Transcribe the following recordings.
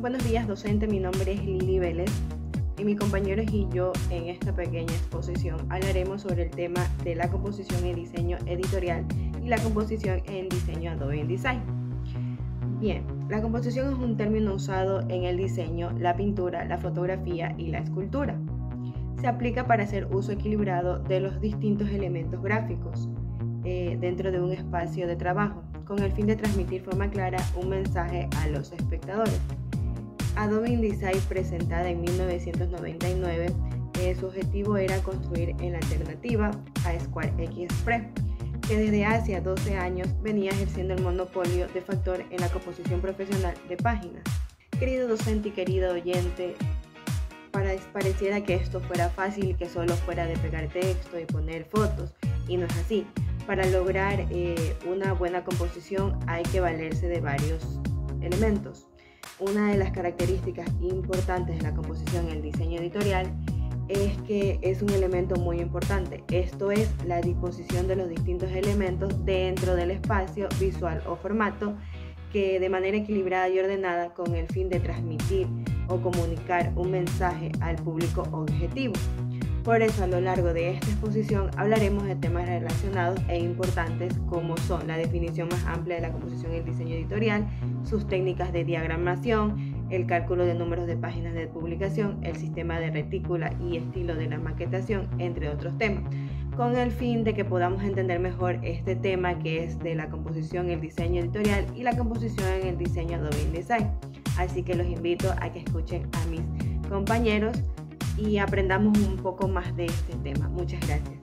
Buenos días, docente. Mi nombre es Lili Vélez y mis compañeros y yo en esta pequeña exposición hablaremos sobre el tema de la composición en diseño editorial y la composición en diseño Adobe InDesign. Bien, la composición es un término usado en el diseño, la pintura, la fotografía y la escultura. Se aplica para hacer uso equilibrado de los distintos elementos gráficos dentro de un espacio de trabajo, con el fin de transmitir de forma clara un mensaje a los espectadores. Adobe InDesign, presentada en 1999, su objetivo era construir en la alternativa a SquareX Express, que desde hace 12 años venía ejerciendo el monopolio de factor en la composición profesional de páginas. Querido docente y querido oyente, pareciera que esto fuera fácil y que solo fuera de pegar texto y poner fotos, y no es así. Para lograr una buena composición hay que valerse de varios elementos. Una de las características importantes de la composición en el diseño editorial es que es un elemento muy importante. Esto es la disposición de los distintos elementos dentro del espacio visual o formato, que de manera equilibrada y ordenada con el fin de transmitir o comunicar un mensaje al público objetivo. Por eso, a lo largo de esta exposición hablaremos de temas relacionados e importantes como son la definición más amplia de la composición y el diseño editorial, sus técnicas de diagramación, el cálculo de números de páginas de publicación, el sistema de retícula y estilo de la maquetación, entre otros temas, con el fin de que podamos entender mejor este tema que es de la composición, el diseño editorial y la composición en el diseño Adobe InDesign. Así que los invito a que escuchen a mis compañeros y aprendamos un poco más de este tema. Muchas gracias.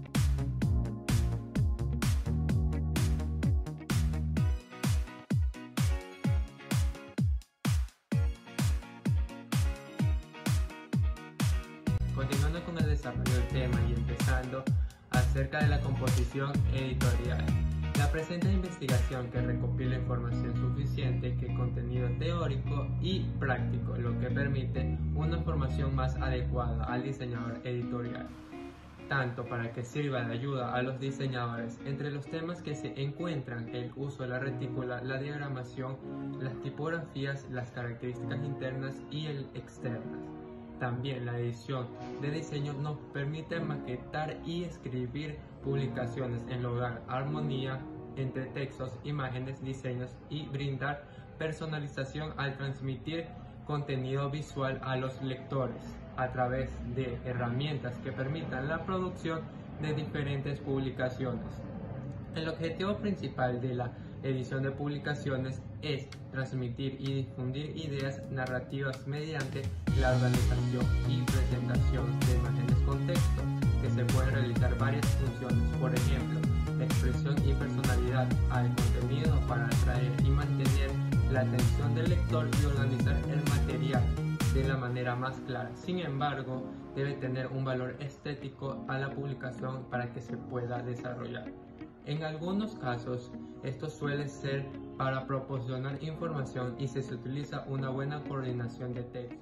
Continuando con el desarrollo del tema y empezando acerca de la composición editorial. La presente investigación que recopila información suficiente que contenido teórico y práctico, lo que permite una formación más adecuada al diseñador editorial, tanto para que sirva de ayuda a los diseñadores. Entre los temas que se encuentran el uso de la retícula, la diagramación, las tipografías, las características internas y externas. También la edición de diseño nos permite maquetar y escribir publicaciones en lograr armonía entre textos, imágenes, diseños y brindar personalización al transmitir contenido visual a los lectores a través de herramientas que permitan la producción de diferentes publicaciones. El objetivo principal de la edición de publicaciones es transmitir y difundir ideas narrativas mediante la organización y presentación de imágenes con texto, que se pueden realizar varias funciones, por ejemplo, expresión y personalidad al contenido para atraer y mantener la atención del lector y organizar el material de la manera más clara. Sin embargo, debe tener un valor estético a la publicación para que se pueda desarrollar. En algunos casos, esto suele ser para proporcionar información y se utiliza una buena coordinación de textos.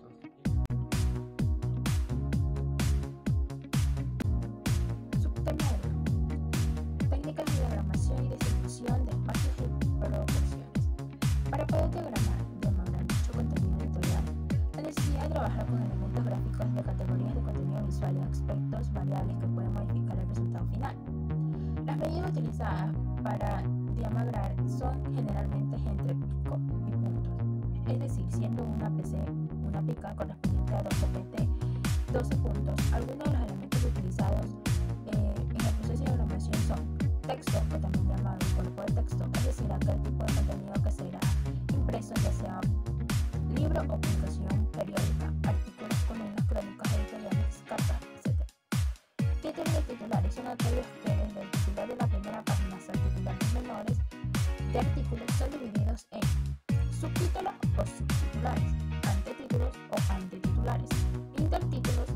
Subtema 1. Técnicas de diagramación y distribución de espacios y proporciones. Para poder demandar mucho contenido editorial, la necesidad de trabajar con elementos gráficos de categorías de contenido visual y aspectos variables que pueden modificar el resultado final. Las medidas utilizadas para diagramar son generalmente entre picos y puntos, es decir, siendo una pica correspondiente a 12 pt, 12 puntos. Algunos de los elementos utilizados en el proceso de diagramación son texto, o también llamado cuerpo de texto, es decir, aquel tipo de contenido que será impreso, ya sea libro o publicación periódica, artículos, columnas, crónicas editoriales, cartas, etc. Títulos de titulares son aquellos que desde el titular de la primera página hasta titulares menores de artículos son divididos en subtítulos o subtitulares, antetítulos o antititulares, intertítulos,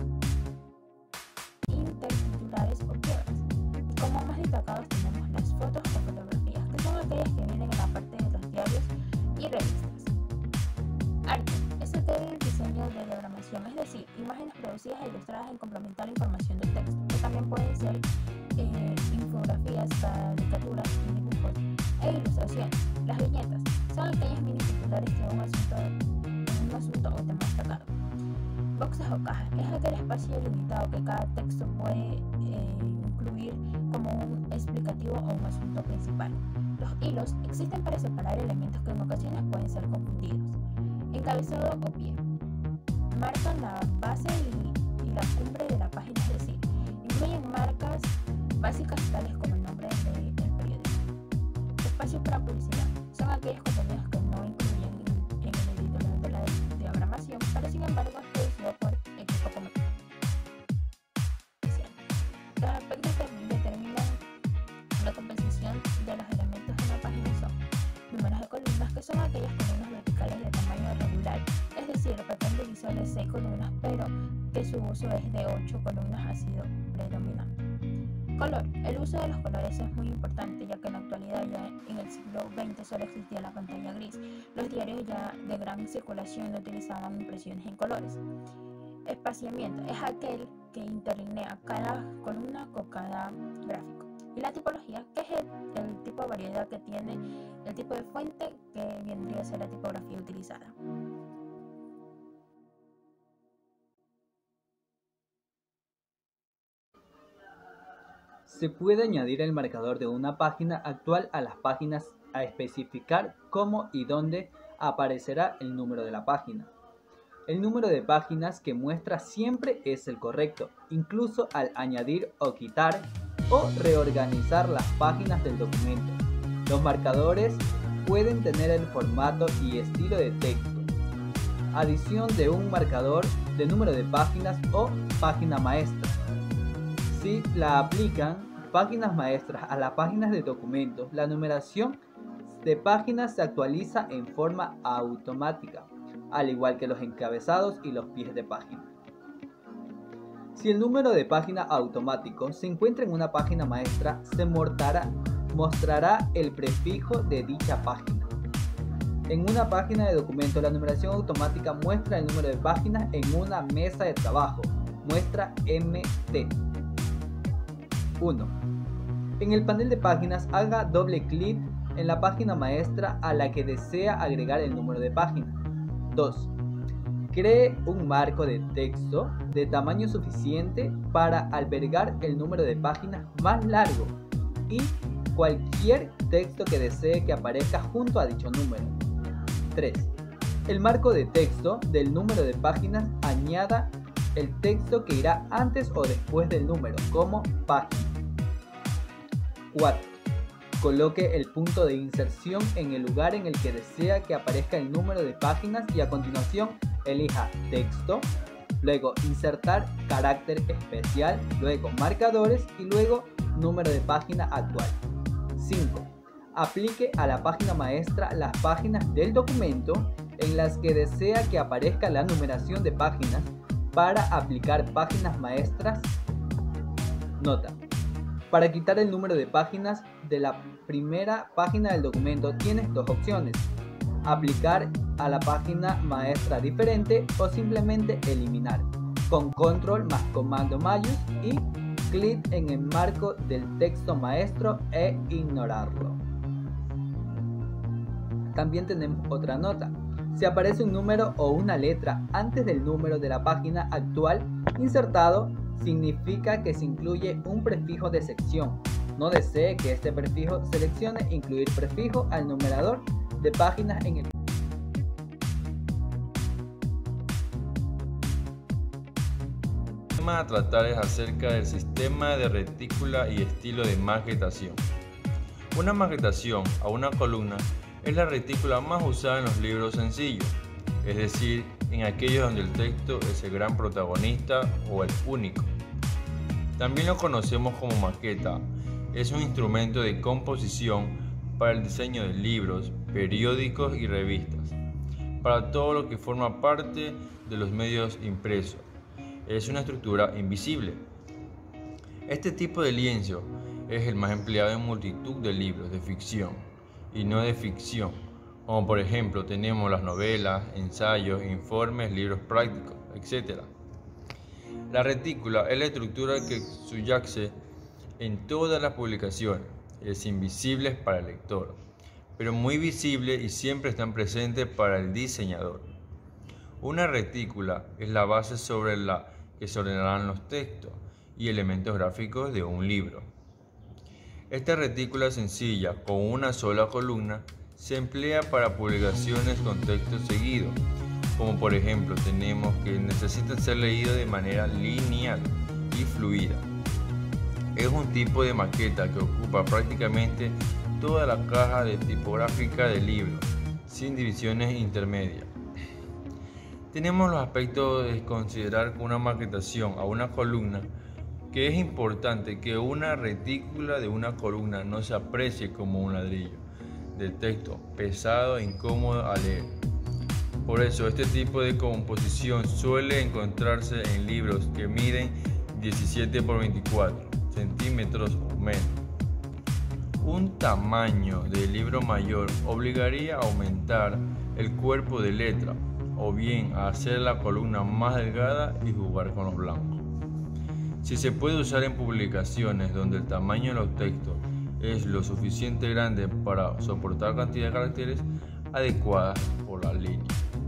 intertitulares o quiebras. Y como más destacados tenemos las fotos o fotografías, que son aquellas que vienen en la parte de los diarios y revistas. Arte es el diseño de diagramación, es decir, imágenes producidas e ilustradas en complementar la información del texto, que también pueden ser infografías, caricaturas y dibujos e ilustraciones. Las viñetas son aquellas mini titulares que un asunto un asunto o tema destacado. Boxes o cajas es aquel espacio limitado que cada texto puede incluir como un explicativo o un asunto principal. Los hilos existen para separar elementos que en ocasiones pueden ser confundidos. Encabezado o pie marcan la base y la cumbre de la página, es decir, incluyen marcas básicas tales como el nombre del periódico. Espacios para publicidad son aquellos contenidos que no incluyen en el editorial de la diagramación, pero sin embargo es producido por equipo comercial. Los aspectos que determinan la composición de los elementos de una página son números de columnas, que son aquellas columnas verticales de tamaño regular, es decir, el patrón de visual de 6 columnas, pero que su uso es de 8 columnas ha sido predominante. Color. El uso de los colores es muy importante, ya que en la actualidad, ya en el siglo XX, solo existía la pantalla gris. Los diarios ya de gran circulación no utilizaban impresiones en colores. Espaciamiento es aquel que interlinea cada columna con cada gráfico. Y la tipología, que es el tipo de variedad que tiene el tipo de fuente, que vendría a ser la tipografía utilizada. Se puede añadir el marcador de una página actual a las páginas a especificar cómo y dónde aparecerá el número de la página. El número de páginas que muestra siempre es el correcto, incluso al añadir o quitar o reorganizar las páginas del documento. Los marcadores pueden tener el formato y estilo de texto, adición de un marcador de número de páginas o página maestra. Si la aplican páginas maestras a las páginas de documentos, la numeración de páginas se actualiza en forma automática, al igual que los encabezados y los pies de página. Si el número de página automático se encuentra en una página maestra, se mostrará el prefijo de dicha página. En una página de documento, la numeración automática muestra el número de páginas en una mesa de trabajo, muestra MT. 1. En el panel de páginas, haga doble clic en la página maestra a la que desea agregar el número de página. 2. Cree un marco de texto de tamaño suficiente para albergar el número de páginas más largo y cualquier texto que desee que aparezca junto a dicho número. 3. El marco de texto del número de páginas añada el texto que irá antes o después del número, como página. 4. Coloque el punto de inserción en el lugar en el que desea que aparezca el número de páginas y a continuación elija texto, luego insertar carácter especial, luego marcadores y luego número de página actual. 5. Aplique a la página maestra las páginas del documento en las que desea que aparezca la numeración de páginas. Para aplicar páginas maestras, nota. Para quitar el número de páginas de la primera página del documento tienes dos opciones: aplicar a la página maestra diferente o simplemente eliminar, con control más comando mayús y clic en el marco del texto maestro e ignorarlo. También tenemos otra nota. Si aparece un número o una letra antes del número de la página actual insertado, significa que se incluye un prefijo de sección. No desee que este prefijo seleccione incluir prefijo al numerador de páginas en el El tema a tratar es acerca del sistema de retícula y estilo de maquetación. Una maquetación a una columna es la retícula más usada en los libros sencillos, es decir, en aquellos donde el texto es el gran protagonista o el único. También lo conocemos como maqueta. Es un instrumento de composición para el diseño de libros, periódicos y revistas, para todo lo que forma parte de los medios impresos. Es una estructura invisible. Este tipo de lienzo es el más empleado en multitud de libros de ficción y no de ficción, como por ejemplo tenemos las novelas, ensayos, informes, libros prácticos, etc. La retícula es la estructura que subyace en todas las publicaciones. Es invisible para el lector, pero muy visible y siempre están presentes para el diseñador. Una retícula es la base sobre la que se ordenarán los textos y elementos gráficos de un libro. Esta retícula sencilla, con una sola columna, se emplea para publicaciones con texto seguido, como por ejemplo tenemos que necesitan ser leídos de manera lineal y fluida. Es un tipo de maqueta que ocupa prácticamente toda la caja de tipográfica del libro, sin divisiones intermedias. Tenemos los aspectos de considerar con una maquetación a una columna, que es importante que una retícula de una columna no se aprecie como un ladrillo de texto pesado e incómodo a leer. Por eso este tipo de composición suele encontrarse en libros que miden 17 por 24 centímetros o menos. Un tamaño de libro mayor obligaría a aumentar el cuerpo de letra o bien a hacer la columna más delgada y jugar con los blancos. Si se puede usar en publicaciones donde el tamaño de los textos es lo suficiente grande para soportar cantidad de caracteres adecuadas por la línea.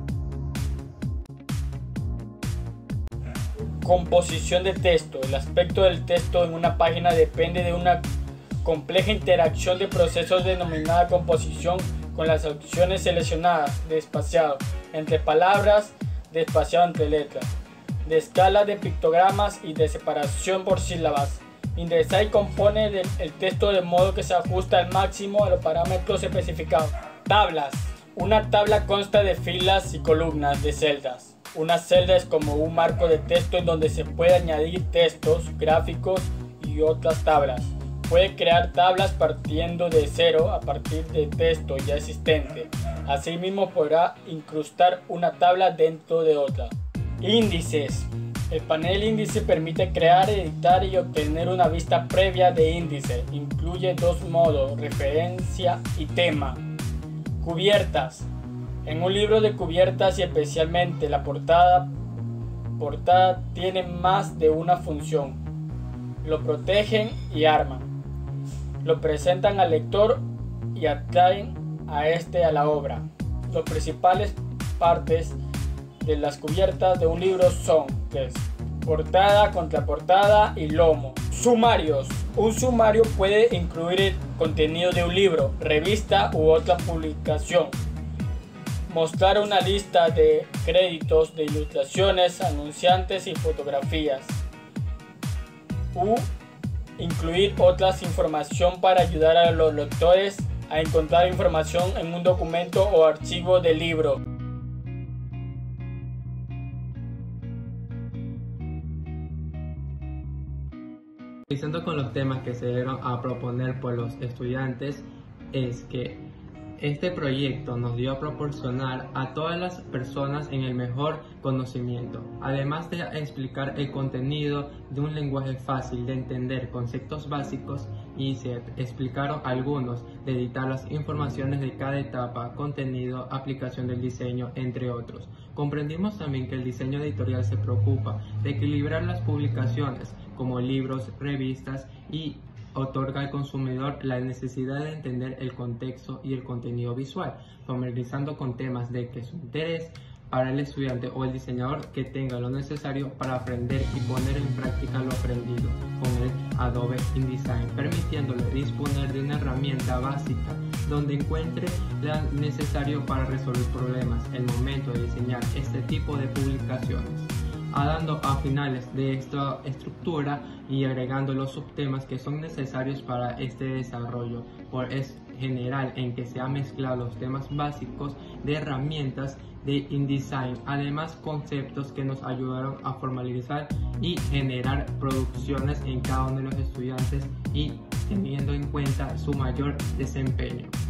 Composición de texto. El aspecto del texto en una página depende de una compleja interacción de procesos denominada composición, con las opciones seleccionadas de espaciado entre palabras, de espaciado entre letras, de escala de pictogramas y de separación por sílabas. InDesign compone el texto de modo que se ajusta al máximo a los parámetros especificados. Tablas. Una tabla consta de filas y columnas de celdas. Una celda es como un marco de texto en donde se puede añadir textos, gráficos y otras tablas. Puede crear tablas partiendo de cero a partir de texto ya existente. Asimismo podrá incrustar una tabla dentro de otra. Índices. El panel índice permite crear, editar y obtener una vista previa de índice. Incluye dos modos, referencia y tema. Cubiertas. En un libro de cubiertas y especialmente la portada tiene más de una función. Lo protegen y arman. Lo presentan al lector y atraen a este a la obra. Las principales partes de las cubiertas de un libro son portada, contraportada y lomo. Sumarios. Un sumario puede incluir el contenido de un libro, revista u otra publicación. Mostrar una lista de créditos de ilustraciones, anunciantes y fotografías. Incluir otras información para ayudar a los lectores a encontrar información en un documento o archivo del libro. Comenzando con los temas que se dieron a proponer por los estudiantes, es que este proyecto nos dio a proporcionar a todas las personas en el mejor conocimiento, además de explicar el contenido de un lenguaje fácil de entender, conceptos básicos, y se explicaron algunos de editar las informaciones de cada etapa, contenido, aplicación del diseño, entre otros. Comprendimos también que el diseño editorial se preocupa de equilibrar las publicaciones como libros, revistas y otorga al consumidor la necesidad de entender el contexto y el contenido visual, familiarizando con temas de que su interés para el estudiante o el diseñador que tenga lo necesario para aprender y poner en práctica lo aprendido con el Adobe InDesign, permitiéndole disponer de una herramienta básica donde encuentre lo necesario para resolver problemas en el momento de diseñar este tipo de publicaciones, dando a finales de esta estructura y agregando los subtemas que son necesarios para este desarrollo. Es general en que se han mezclado los temas básicos de herramientas de InDesign, además conceptos que nos ayudaron a formalizar y generar producciones en cada uno de los estudiantes y teniendo en cuenta su mayor desempeño.